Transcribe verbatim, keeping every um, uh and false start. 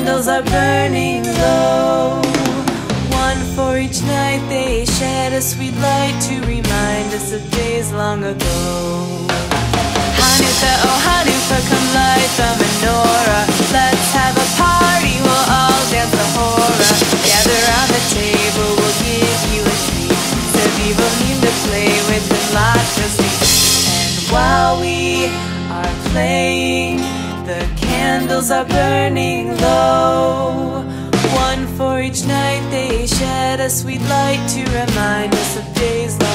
candles are burning low. One for each night they shed a sweet light to remind us of days long ago. Hanukkah, oh Hanukkah, come light the menorah. Let's have a party, we'll all dance the hora. Gather round the table, we'll give you a treat. Seville need to play with and lots of sweets. And while we are playing, the candles are burning low. One for each night they shed a sweet light to remind us of days